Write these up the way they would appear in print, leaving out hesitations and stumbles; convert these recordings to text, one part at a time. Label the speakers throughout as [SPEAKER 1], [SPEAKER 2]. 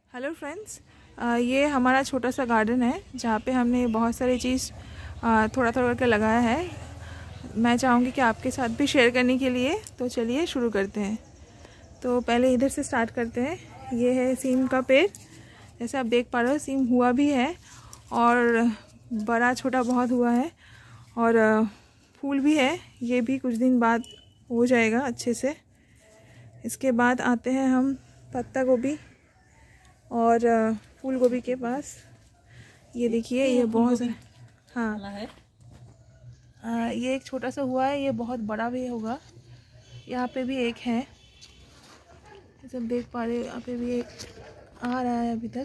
[SPEAKER 1] Hello friends, ये हमारा छोटा सा गार्डन है जहाँ पे हमने बहुत सारी चीज़ थोड़ा थोड़ा करके लगाया है। मैं चाहूँगी कि आपके साथ भी शेयर करने के लिए, तो चलिए शुरू करते हैं। तो पहले इधर से स्टार्ट करते हैं। ये है सीम का पेड़। जैसे आप देख पा रहे हो, सीम हुआ भी है और बड़ा छोटा बहुत हुआ है और फूल भी है। ये भी कुछ दिन बाद हो जाएगा अच्छे से। इसके बाद आते हैं हम पत्ता गोभी और फूल गोभी के पास। ये देखिए, ये बहुत हाँ ये एक छोटा सा हुआ है, ये बहुत बड़ा भी होगा। यहाँ पे भी एक है, सब देख पा रहे हो। यहाँ पे भी एक आ रहा है अभी तक।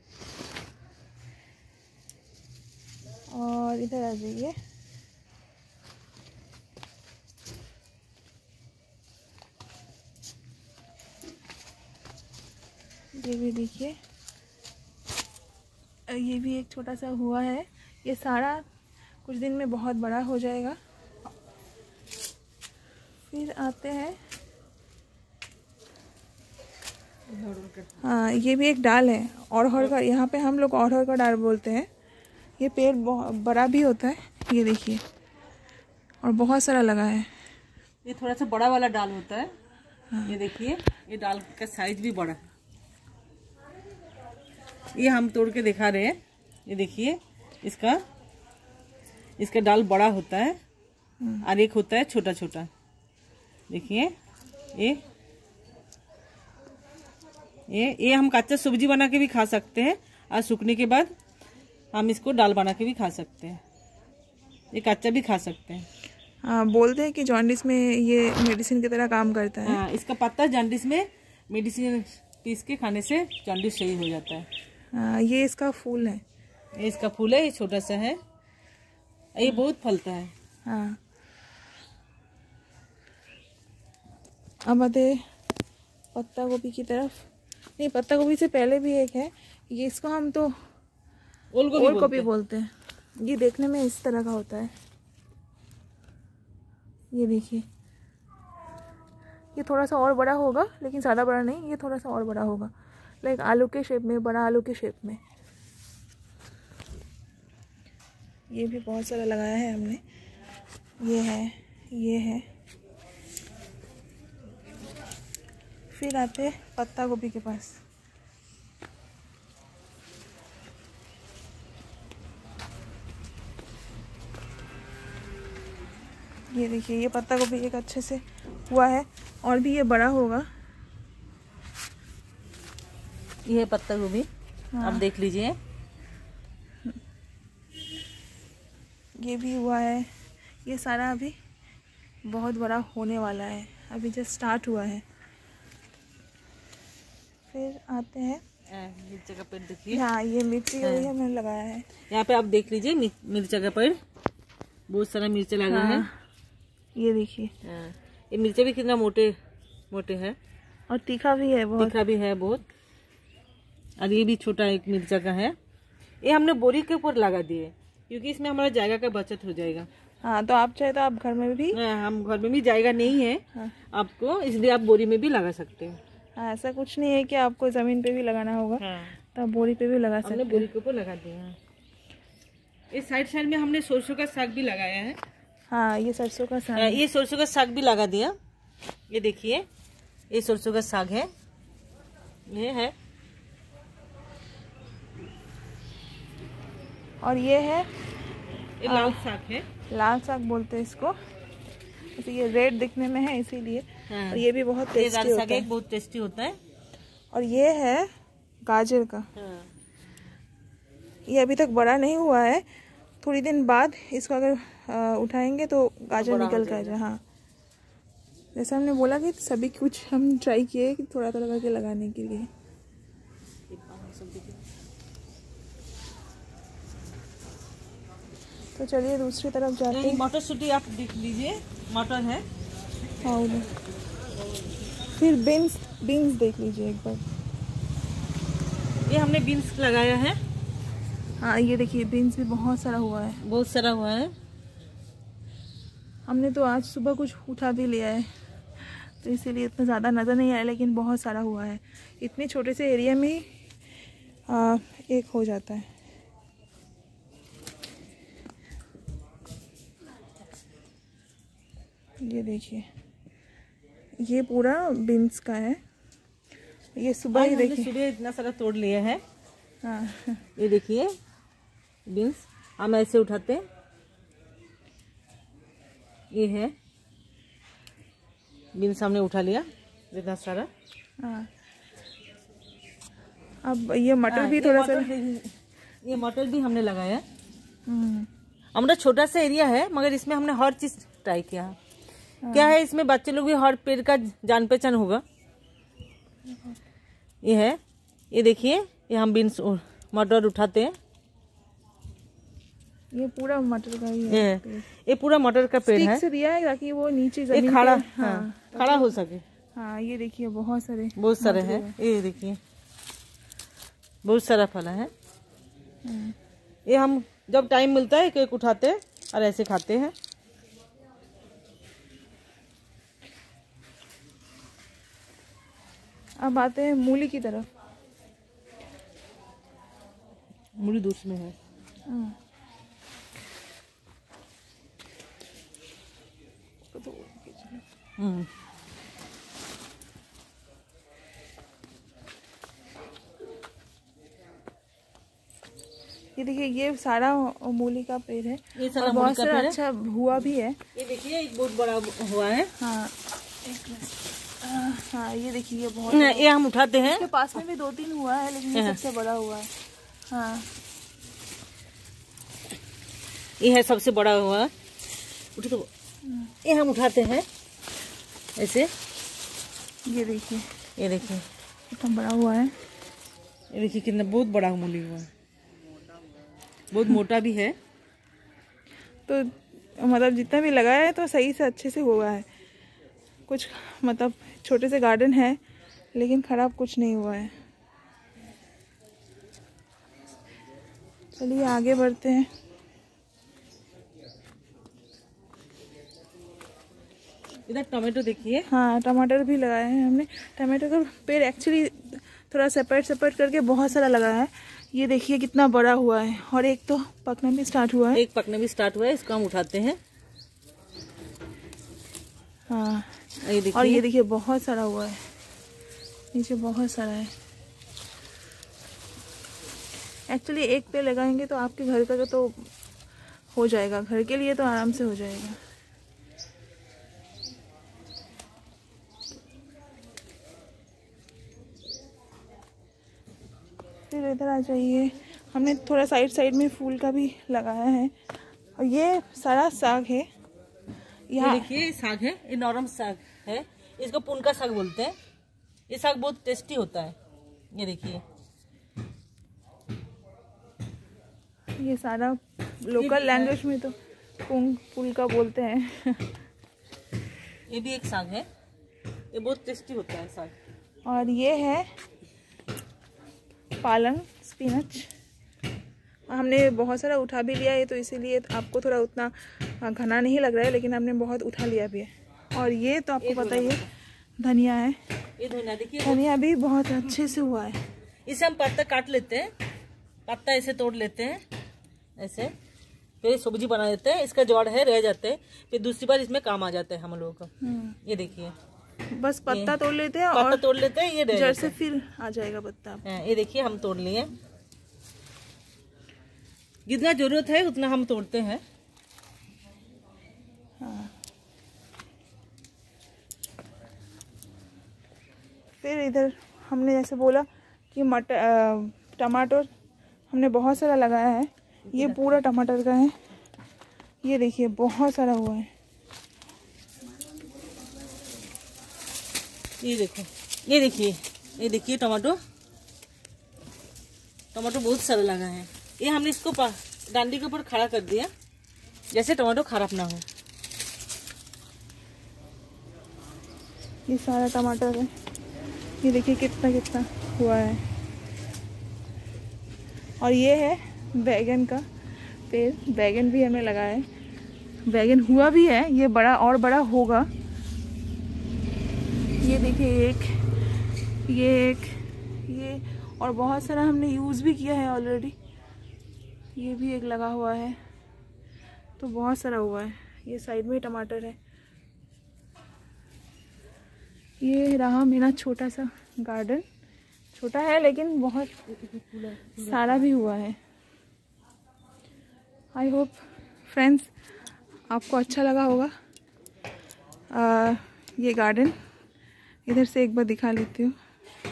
[SPEAKER 1] और इधर आ जाइए, ये भी देखिए, ये भी एक छोटा सा हुआ है। ये सारा कुछ दिन में बहुत बड़ा हो जाएगा। फिर आते हैं, हाँ ये भी एक डाल है अरहर का। यहाँ पे हम लोग अरहर का डाल बोलते हैं। ये पेड़ बहुत बड़ा भी होता है, ये देखिए, और बहुत सारा लगा है।
[SPEAKER 2] ये थोड़ा सा बड़ा वाला डाल होता है। हाँ। ये देखिए, ये डाल का साइज भी बड़ा है। ये हम तोड़ के दिखा रहे हैं। ये देखिए, इसका डाल बड़ा होता है और एक होता है छोटा छोटा। देखिए, ये हम कच्चा सब्जी बना के भी खा सकते हैं और सूखने के बाद हम इसको दाल बना के भी खा सकते हैं। ये कच्चा भी खा सकते हैं।
[SPEAKER 1] हाँ, बोलते हैं कि जॉन्डिस में ये मेडिसिन की तरह काम करता है।
[SPEAKER 2] हाँ, इसका पत्ता जॉन्डिस में मेडिसिन पीस के खाने से जॉन्डिस सही हो जाता है।
[SPEAKER 1] हाँ, ये इसका फूल है।
[SPEAKER 2] ये इसका फूल है, ये छोटा सा है। ये बहुत फलता है।
[SPEAKER 1] हाँ, अब आते पत्ता गोभी की तरफ। नहीं, पत्ता गोभी से पहले भी एक है। ये इसको हम तो ओल गोभी बोलते हैं। ये देखने में इस तरह का होता है। ये देखिए, ये थोड़ा सा और बड़ा होगा, लेकिन ज़्यादा बड़ा नहीं। ये थोड़ा सा और बड़ा होगा, लाइक आलू के शेप में, बड़ा आलू के शेप में। ये भी बहुत सारा लगाया है हमने। ये है। फिर आते हैं पत्ता गोभी के पास। ये देखिए, ये पत्ता गोभी एक अच्छे से हुआ है और भी ये बड़ा होगा।
[SPEAKER 2] ये पत्ता गोभी। हाँ। आप देख लीजिए,
[SPEAKER 1] ये भी हुआ है। ये सारा अभी बहुत बड़ा होने वाला है, अभी जस्ट स्टार्ट हुआ है। फिर आते हैं
[SPEAKER 2] मिर्चा का पेड़। देखिए,
[SPEAKER 1] हाँ ये मिर्ची का भी हमने लगाया है।
[SPEAKER 2] यहाँ पे आप देख लीजिए, मिर्चा का पेड़, बहुत सारा मिर्चा लगा है।
[SPEAKER 1] ये देखिए,
[SPEAKER 2] ये मिर्चा भी कितना मोटे मोटे है
[SPEAKER 1] और तीखा भी है बहुत।
[SPEAKER 2] और ये भी छोटा एक मिर्चा का है। ये हमने बोरी के ऊपर लगा दिए क्योंकि इसमें हमारा जगह का बचत हो जाएगा।
[SPEAKER 1] हाँ, तो आप चाहे तो आप घर में भी,
[SPEAKER 2] हम घर में भी जगह नहीं है आपको, इसलिए आप बोरी में भी लगा सकते हैं।
[SPEAKER 1] हाँ, ऐसा कुछ नहीं है कि आपको जमीन पे भी लगाना होगा। तो आप बोरी पे भी लगा सकते हैं।
[SPEAKER 2] बोरी के ऊपर लगा दिया। इस साइड में हमने सरसों का साग भी लगाया है।
[SPEAKER 1] हाँ, ये सरसों का साग,
[SPEAKER 2] ये सरसों का साग भी लगा दिया। ये देखिए, ये सरसों का साग है, ये है।
[SPEAKER 1] और ये है,
[SPEAKER 2] ये लाल साग है।
[SPEAKER 1] लाल साग बोलते हैं इसको। ये रेड दिखने में है इसीलिए। हाँ। और ये भी बहुत टेस्टी होता है।
[SPEAKER 2] बहुत टेस्टी होता है।
[SPEAKER 1] और ये है गाजर का। हाँ। ये अभी तक बड़ा नहीं हुआ है। थोड़ी दिन बाद इसको अगर उठाएंगे तो गाजर निकल कर जाए। हाँ, जैसे हमने बोला कि सभी कुछ हम ट्राई किए कि थोड़ा थोड़ा करके लगाने के लिए। तो चलिए दूसरी तरफ जाते हैं।
[SPEAKER 2] मटर सूटी आप देख लीजिए, मटर है।
[SPEAKER 1] हाँ, उधर। फिर बीन्स देख लीजिए एक बार।
[SPEAKER 2] ये हमने बीन्स लगाया है।
[SPEAKER 1] हाँ, ये देखिए, बीन्स भी बहुत सारा हुआ है। हमने तो आज सुबह कुछ उठा भी लिया है, तो इसीलिए इतना ज़्यादा नज़र नहीं आया, लेकिन बहुत सारा हुआ है। इतने छोटे से एरिया में एक हो जाता है। ये देखिए, ये पूरा बीन्स का है। ये सुबह ही देखिए,
[SPEAKER 2] सुबह इतना सारा तोड़ लिए हैं।
[SPEAKER 1] हाँ,
[SPEAKER 2] ये देखिए बीन्स हम ऐसे उठाते हैं। ये है बीन्स, हमने उठा लिया इतना सारा।
[SPEAKER 1] हाँ, अब ये मटर भी थोड़ा सा,
[SPEAKER 2] ये मटर भी हमने लगाया। हमारा छोटा सा एरिया है मगर इसमें हमने हर चीज ट्राई किया है। क्या है, इसमें बच्चे लोग भी हर पेड़ का जान पहचान होगा। ये है, ये देखिए, ये हम बीन्स मटर उठाते हैं।
[SPEAKER 1] ये पूरा मटर का ही है।
[SPEAKER 2] ये पूरा मटर का पेड़ है।
[SPEAKER 1] से दिया है ताकि वो नीचे जमीन
[SPEAKER 2] खड़ा,
[SPEAKER 1] पे, हाँ,
[SPEAKER 2] खड़ा हो सके।
[SPEAKER 1] हाँ, ये देखिए बहुत सारे
[SPEAKER 2] हैं। ये देखिए बहुत सारा फल है। ये हम जब टाइम मिलता है एक उठाते हैं और ऐसे खाते हैं।
[SPEAKER 1] अब आते हैं मूली की तरफ।
[SPEAKER 2] मूली दूर में है।
[SPEAKER 1] ये देखिए, ये सारा मूली का पेड़ है।
[SPEAKER 2] ये सारा
[SPEAKER 1] और बहुत सारा अच्छा हुआ भी है।
[SPEAKER 2] ये देखिए एक बहुत बड़ा हुआ है।
[SPEAKER 1] हाँ, हाँ, ये देखिए, ये बहुत,
[SPEAKER 2] ये हम उठाते हैं।
[SPEAKER 1] इसके पास में भी 2-3 हुआ है, लेकिन ये सबसे बड़ा हुआ है। हाँ,
[SPEAKER 2] ये है सबसे बड़ा हुआ। उठे तो ये हम उठाते हैं ऐसे।
[SPEAKER 1] ये देखिए,
[SPEAKER 2] ये देखिए
[SPEAKER 1] कितना बड़ा हुआ है।
[SPEAKER 2] ये देखिए कितना बहुत बड़ा मूली हुआ है, बहुत मोटा भी है।
[SPEAKER 1] तो मतलब जितना भी लगाया है तो सही से अच्छे से हुआ है। कुछ मतलब छोटे से गार्डन है लेकिन खराब कुछ नहीं हुआ है। चलिए आगे बढ़ते हैं।
[SPEAKER 2] इधर टमाटो देखिए।
[SPEAKER 1] हाँ, टमाटर भी लगाए हैं हमने। टमाटर का पेड़ एक्चुअली थोड़ा सेपरेट करके बहुत सारा लगाया है। ये देखिए कितना बड़ा हुआ है, और एक तो पकना भी स्टार्ट हुआ है।
[SPEAKER 2] एक पकना भी स्टार्ट हुआ है, इसको हम उठाते हैं।
[SPEAKER 1] हाँ,
[SPEAKER 2] ये देखिए,
[SPEAKER 1] और ये देखिए बहुत सारा हुआ है, नीचे बहुत सारा है। एक्चुअली एक पेड़ लगाएंगे तो आपके घर का तो हो जाएगा, घर के लिए तो आराम से हो जाएगा। फिर इधर आ जाइए, हमने थोड़ा साइड में फूल का भी लगाया है। और ये सारा साग है।
[SPEAKER 2] ये देखिए साग है, ये नरम साग है, इसको पुनका साग बोलते हैं। ये साग बहुत टेस्टी होता है। ये देखिए,
[SPEAKER 1] ये सारा लोकल लैंग्वेज में तो पुनका बोलते हैं।
[SPEAKER 2] ये भी एक साग है, ये बहुत टेस्टी होता है साग।
[SPEAKER 1] और ये है पालंग, स्पिनच। हमने बहुत सारा उठा भी लिया है, तो इसीलिए आपको थोड़ा उतना घना नहीं लग रहा है, लेकिन हमने बहुत उठा लिया भी है। और ये तो आपको पता ही है, धनिया है।
[SPEAKER 2] ये धनिया देखिए,
[SPEAKER 1] धनिया भी बहुत अच्छे से हुआ है।
[SPEAKER 2] इसे हम पत्ता काट लेते हैं, पत्ता ऐसे तोड़ लेते हैं ऐसे, फिर सब्जी बना देते हैं। इसका जड़ है रह जाते हैं, फिर दूसरी बार इसमें काम आ जाता है हम लोगों का। ये देखिए,
[SPEAKER 1] बस पत्ता तोड़ लेते हैं,
[SPEAKER 2] पत्ता तोड़ लेते हैं, ये
[SPEAKER 1] जड़ से फिर आ जाएगा पत्ता।
[SPEAKER 2] ये देखिए हम तोड़ लिए, जितना जरूरत है उतना हम तोड़ते हैं।
[SPEAKER 1] हाँ। फिर इधर हमने जैसे बोला कि टमाटर हमने बहुत सारा लगाया है। ये पूरा टमाटर का है। ये देखिए बहुत सारा हुआ है।
[SPEAKER 2] ये देखो, ये देखिए, ये देखिए टमाटो बहुत सारा लगा है। ये हमने इसको डांडी के ऊपर खड़ा कर दिया, जैसे टमाटो खराब ना हो।
[SPEAKER 1] ये सारा टमाटर है। ये देखिए कितना हुआ है। और ये है बैगन का पेड़। बैगन भी हमें लगाया है, बैगन हुआ भी है। ये बड़ा और बड़ा होगा। ये देखिए ये और बहुत सारा हमने यूज़ भी किया है ऑलरेडी। ये भी एक लगा हुआ है, तो बहुत सारा हुआ है। ये साइड में टमाटर है। ये रहा मेरा छोटा सा गार्डन। छोटा है लेकिन बहुत सारा भी हुआ है। आई होप फ्रेंड्स आपको अच्छा लगा होगा। ये गार्डन इधर से एक बार दिखा लेती हूँ।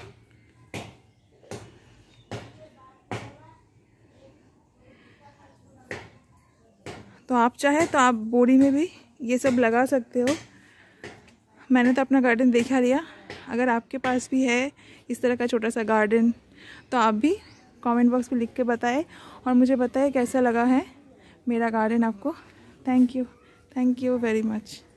[SPEAKER 1] तो आप चाहे तो आप बोरी में भी ये सब लगा सकते हो। मैंने तो अपना गार्डन दिखा लिया। अगर आपके पास भी है इस तरह का छोटा सा गार्डन तो आप भी कमेंट बॉक्स में लिख के बताएं और मुझे बताएं कैसा लगा है मेरा गार्डन आपको। Thank you very much.